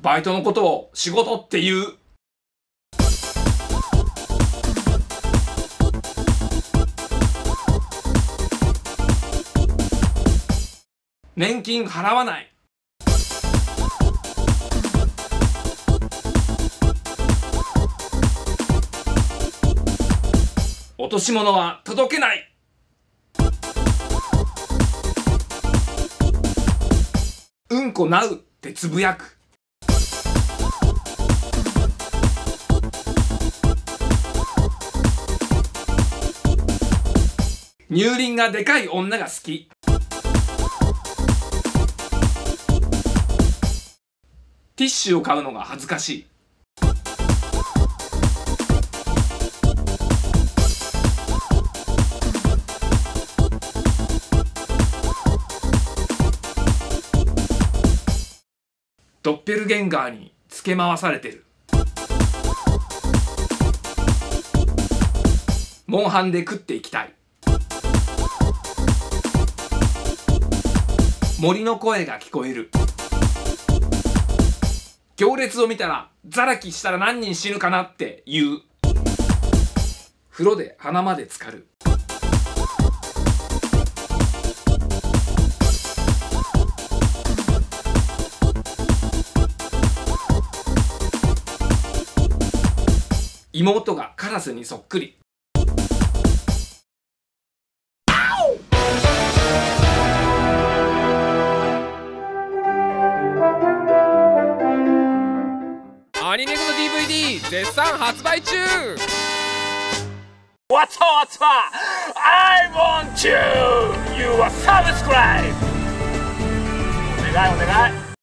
バイトのことを仕事って言う。年金払わない。落とし物は届けない。うんこなうってつぶやく。乳輪がでかい女が好き。ティッシュを買うのが恥ずかしい。ドッペルゲンガーにつけ回されてる。モンハンで食っていきたい。森の声が聞こえる。行列を見たらザラキしたら何人死ぬかなって言う。風呂で鼻まで浸かる。妹がカラスにそっくり。 アニメグの DVD 絶賛発売中。 What's up? I want you! You are subscribe! お願いお願い。